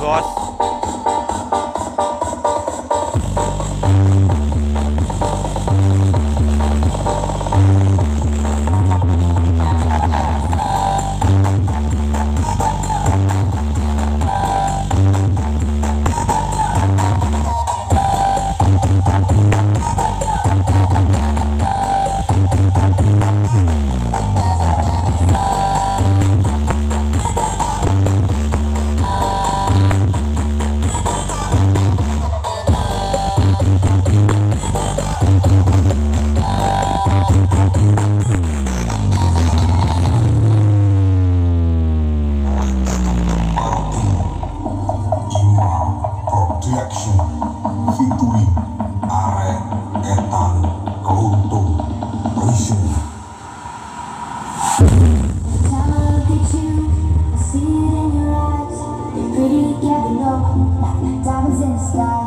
bos. Projection featuring Arek Etan Keluntung Prison. Time I look at you, I see it in your eyes. You're pretty together, no, like diamonds in the sky.